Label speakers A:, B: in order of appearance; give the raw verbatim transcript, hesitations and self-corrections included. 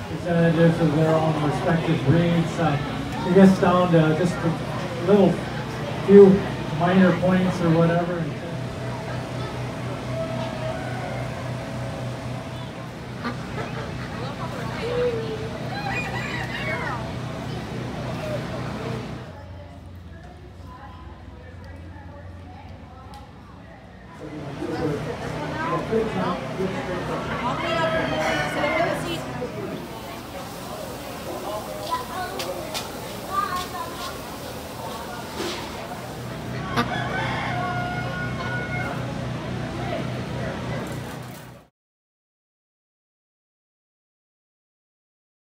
A: representatives of their own respective breeds. Uh, it gets down to just a little few minor points or whatever.